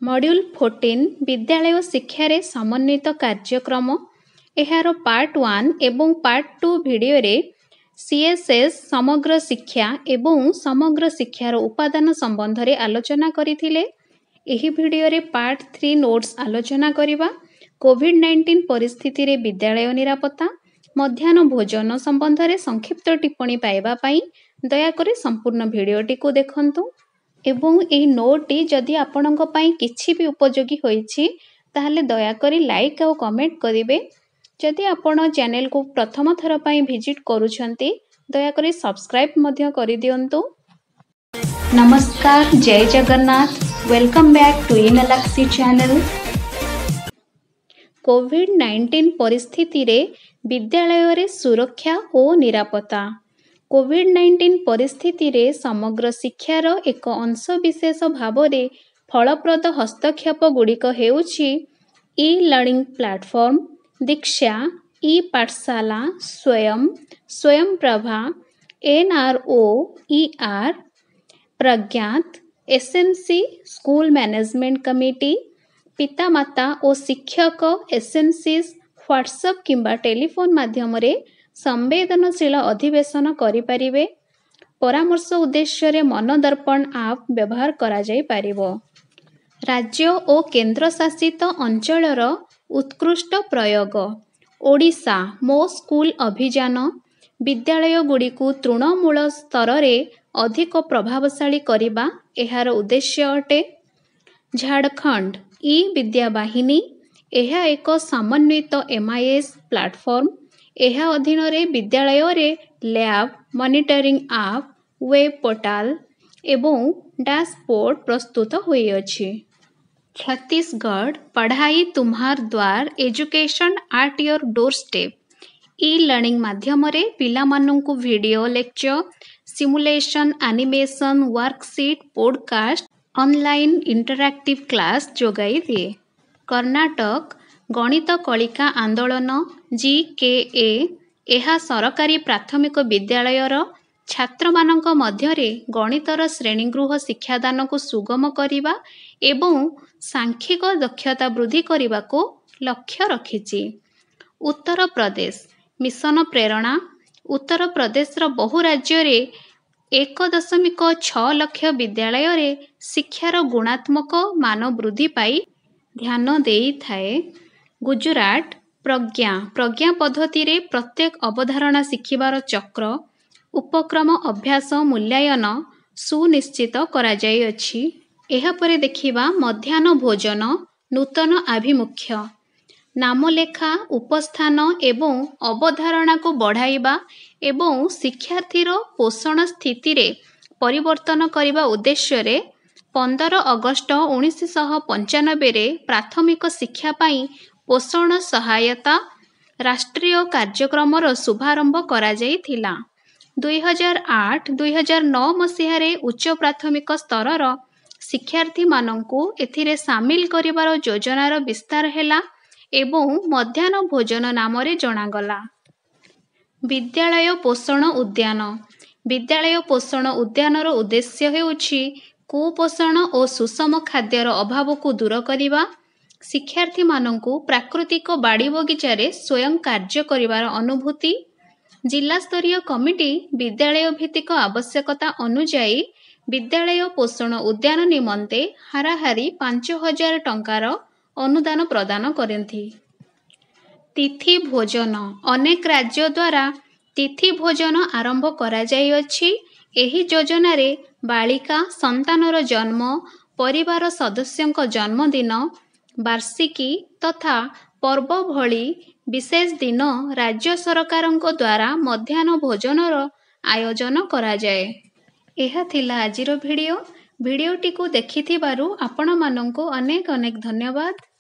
Module 14 विद्यालय शिक्षा रे समन्वित कार्यक्रम एहार पार्ट 1 एवं पार्ट 2 वीडियो रे सीएसएस समग्र शिक्षा एवं समग्र शिक्षार उपादान संबंध रे आलोचना करिथिले। एही वीडियो रे पार्ट 3 नोट्स आलोचना करिबा। कोविड-19 परिस्थिति रे विद्यालय निरापत्ता मध्याह्न भोजन संबंध रे संक्षिप्त टिप्पणी पाइबा पई दया करे संपूर्ण वीडियोटी को देखंतु एवं एही नोटटी जदि आपणक पई किछि भी उपयोगी होईछि ताहले दया करी लाइक और कमेंट करिवे। जदि आपण चैनल को प्रथम थर पई विजिट करूछंती दया करी सब्सक्राइब मध्य करि दियंतु। नमस्कार, जय Jagannath, welcome back to eKnowlaxy channel. कोविड-19 परिस्थिति रे विद्यालय रे सुरक्षा और निरापत्ता। कोविड-19 परिस्थिति रे समग्र शिक्षार एक अंश विशेष भाव रे फलप्रद हस्तक्षेप गुड़िक हेउछि ई लर्निंग प्लेटफॉर्म, दीक्षा, e Pathshala, Swayam Prabha, NRO, ER, Pragyata, SMC, school management committee, पितामाता और शिक्षक एसएमसी व्हाट्सएप किंबा टेलीफोन माध्यम रे संवेदनशील अधिवेशन करिपारिबे। परामर्श उद्देश्य रे मनोदर्पण ऐप व्यवहार करा जाई पारिबो। राज्य और केंद्र शासित अंचलर उत्कृष्ट प्रयोग। ओडिशा मो स्कूल अभियान विद्यालय गुड़ी को तृणमूल स्तर रे अधिक प्रभावशाली करिबा एहार उद्देश्य अटे। झारखंड ई विद्या वाहिनी एहा एक समन्वित एमआईएस प्लेटफॉर्म। एहा अधीन रे विद्यालय रे lab, monitoring app, web portal एवं डैशबोर्ड प्रस्तुत होई अछि। छत्तीसगढ़ पढ़ाई तुम्हार द्वार education at your door step e learning माध्यम रे पिला माननकु video lecture, simulation, animation, worksheet, podcast, online interactive class जोगाई दिए। कर्नाटक गणित कलिका आंदोलन जीकेए एहा सरकारी प्राथमिक विद्यालयर छात्र मानक मध्यरे गणितर श्रेणीगृह शिक्षादान को सुगम करिबा एवं सांख्यिक दक्षता वृद्धि करने को लक्ष्य रखिछि। उत्तर प्रदेश मिशन प्रेरणा उत्तर प्रदेशर बहु राज्य रे 1.6 लाख विद्यालय रे शिक्षार गुणात्मक मान वृद्धि पाई ध्यान देई थाए। गुजरात प्रज्ञा पद्धति रे प्रत्येक अवधारणा शिखिबार चक्र उपक्रम अभ्यास मूल्यांकन सुनिश्चित करा जाई अछि। एहा परे देखिबा मध्याह्न भोजन नूतन आभिमुख्य नामलेखा उपस्थान एवं अवधारणा को बढ़ाइबा एवं शिक्षार्थीर पोषण स्थिति रे परिवर्तन करिबा उद्देश्य रे 15 अगस्त 1995 रे प्राथमिक शिक्षा पाई पोषण सहायता राष्ट्रीय कार्यक्रमर शुभारंभ करा जाइथिला। 2008-2009 मसीह रे उच्च प्राथमिक स्तरर शिक्षार्थी मानंकु एथिरे सामिल करिबार योजनार विस्तार हेला एवं मध्याह्न भोजन नाम रे जणागला। विद्यालय पोषण उद्यान विद्यालय पोषण उद्यानर उद्देश्य हेउछि कुपोषण और सुषम खाद्यर अभाव को दूर करिबा, शिक्षार्थी मानंकु प्राकृतिक बाड़ी बगीचारे स्वयं कार्य करिवार अनुभूति। जिला स्तरीय कमिटी विद्यालय भित्तिक आवश्यकता अनुसार विद्यालय पोषण उद्यान निमंते हाराहारी 5,000 टंकार अनुदान प्रदान करथि। तिथि भोजन अनेक राज्य द्वारा तिथि भोजन आरंभ करा जाई अछि। एही योजना रे बालिका संतानर जन्म, परिवार सदस्यंक जन्मदिन, वार्षिकी तथा पर्व भली विशेष दिन राज्य सरकारंक द्वारा मध्याह्न भोजनर आयोजन करा जाए। एहा थिला आजिर वीडियोटी को देखिथिबारु आपण मानंकु अनेक धन्यवाद।